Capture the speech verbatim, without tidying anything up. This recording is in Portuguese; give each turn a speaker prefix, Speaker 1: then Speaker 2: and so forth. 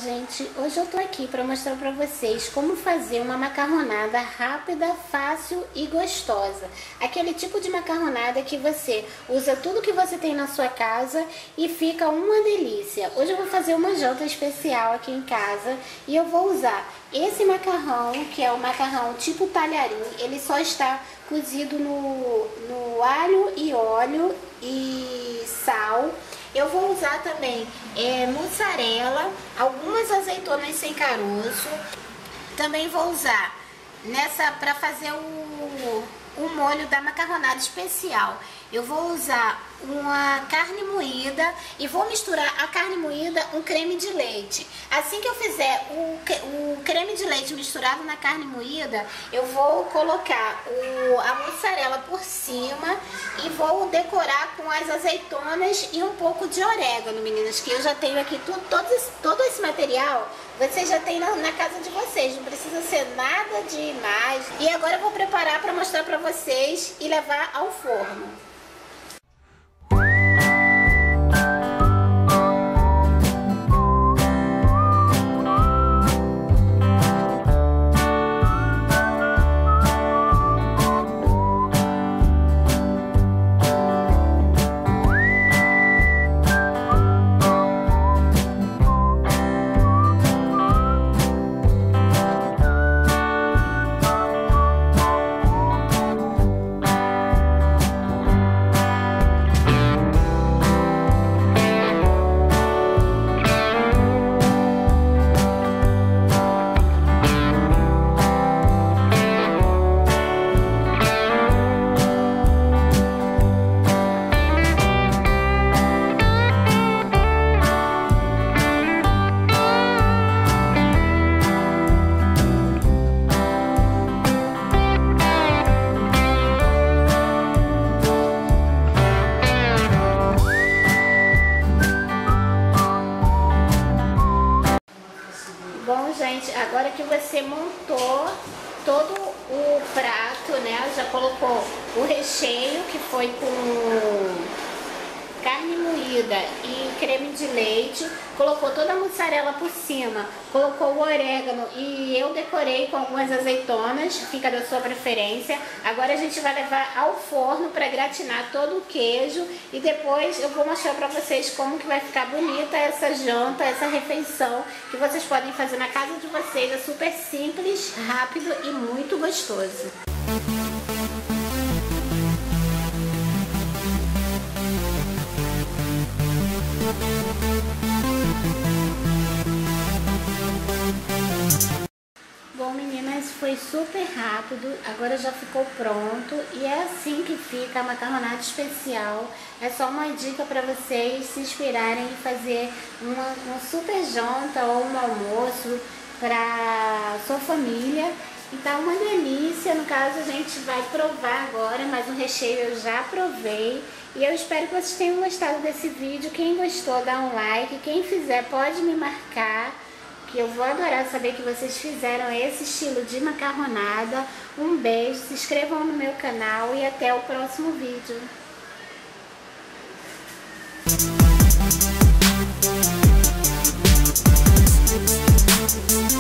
Speaker 1: gente, hoje eu tô aqui para mostrar para vocês como fazer uma macarronada rápida, fácil e gostosa. Aquele tipo de macarronada que você usa tudo que você tem na sua casa e fica uma delícia. Hoje eu vou fazer uma janta especial aqui em casa e eu vou usar esse macarrão, que é o macarrão tipo talharim. Ele só está cozido no, no alho e óleo e sal. Eu vou usar também é, mussarela, algumas azeitonas sem caroço. Também vou usar nessa para fazer o, o molho da macarronada especial. Eu vou usar uma carne moída e vou misturar a carne moída com creme de leite. Assim que eu fizer o, o creme de leite misturado na carne moída, eu vou colocar o, a mussarela por cima e vou decorar com as azeitonas e um pouco de orégano, meninas, que eu já tenho aqui tudo, todo, esse, todo esse material. Vocês já tem na, na casa de vocês, não precisa ser nada demais. E agora eu vou preparar para mostrar para vocês e levar ao forno. Bom, gente, agora que você montou todo o prato, né, já colocou o recheio, que foi com carne moída e creme de leite, colocou toda a mussarela por cima, colocou o orégano e eu decorei com algumas azeitonas, fica da sua preferência. Agora a gente vai levar ao forno para gratinar todo o queijo e depois eu vou mostrar para vocês como que vai ficar bonita essa janta, essa refeição que vocês podem fazer na casa de vocês. É super simples, rápido e muito gostoso. Bom, meninas, foi super rápido, agora já ficou pronto e é assim que fica a macarronada especial. É só uma dica para vocês se inspirarem e fazer uma, uma super janta ou um almoço para sua família. Então, uma delícia. No caso, a gente vai provar agora, mas o recheio eu já provei. E eu espero que vocês tenham gostado desse vídeo. Quem gostou, dá um like. Quem fizer, pode me marcar, que eu vou adorar saber que vocês fizeram esse estilo de macarronada. Um beijo, se inscrevam no meu canal e até o próximo vídeo. We'll be right back.